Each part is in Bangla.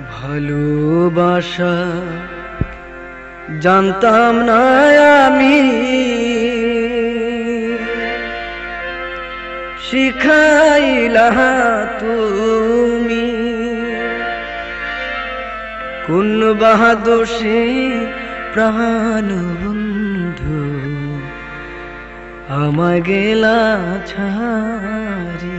ভালোবাসা জানতাম না আমি, শিখাইলা তুমি কোন বাহাদুষে প্রাণ বন্ধু আমায় গেলা ছাড়ি।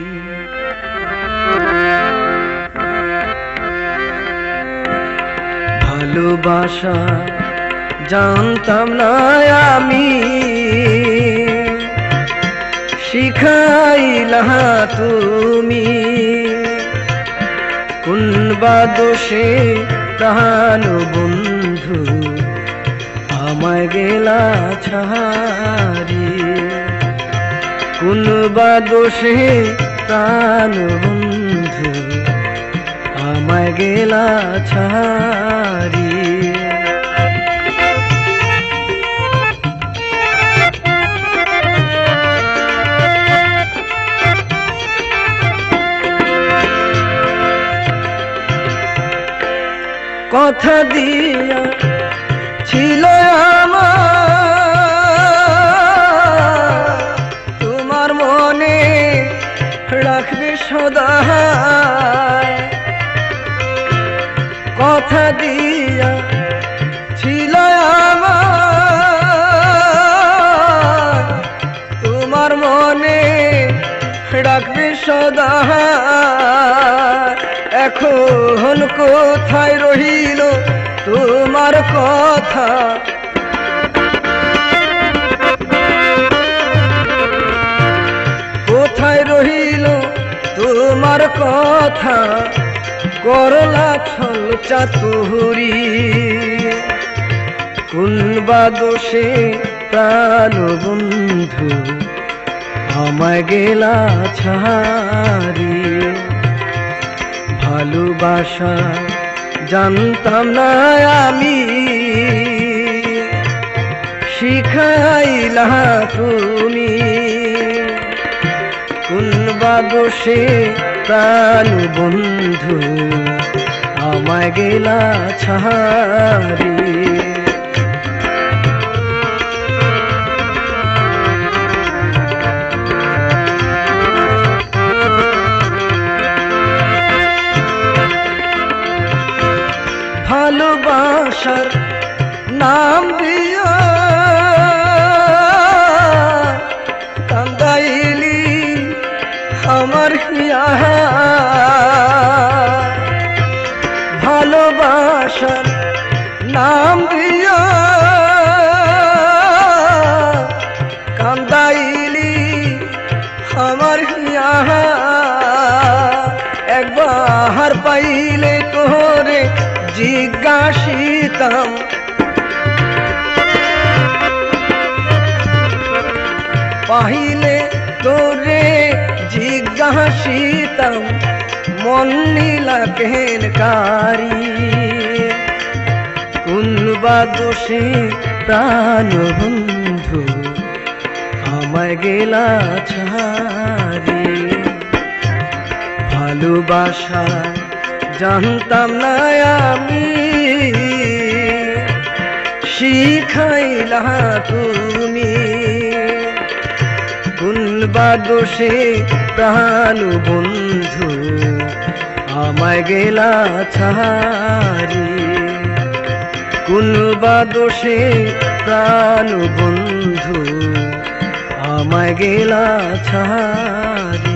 ভালোবাসা জানতাম না আমি, শিখাইলা তুমি কোন বাদোষে প্রাণ বন্ধু আমায় গেলা ছাড়ি। কোন বাদোষে প্রাণ বন্ধু আমায় গেলা ছাড়ি। কথা দিয়া ছিল আমার, তোমার মনে রাখবে সদা। কথা দিয়া ছিল আমার, তোমার মনে রাখবে সদা। এখন কোথায় রহিল তোমার কথা, কোথায় রহিল তোমার কথা, করলা ছল চাতুরি। কোন বাদোষে প্রাণ বন্ধু আমায় গেলা ছাড়ি। ভালোবাসা জানতাম না আমি, শিখাইলা তুমি কোন বাদোষে প্রাণ বন্ধু আমায় গেলা ছাড়ি। ভালোবাসার নাম দিয়া কান্দাইলি আমার হিয়া। ভালোবাসার নাম দিয়া কান্দাইলি আমার হিয়া। একবার পাইলে তোরে জিজ্ঞাসিতাম, পাইলে তোরে জিজ্ঞাসিতাম মন নীলা কেনকারি। কোন বাদোষে প্রাণ বন্ধু আমায় গেলা ছাড়ি। ভালোবাসা জানতাম না আমি, শিখাইলা তুমি কোন বাদোষে প্রাণ বন্ধু আমায় গেলা ছাড়ি। কোন বাদোষে প্রাণ বন্ধু আমায় গেলা ছাড়ি।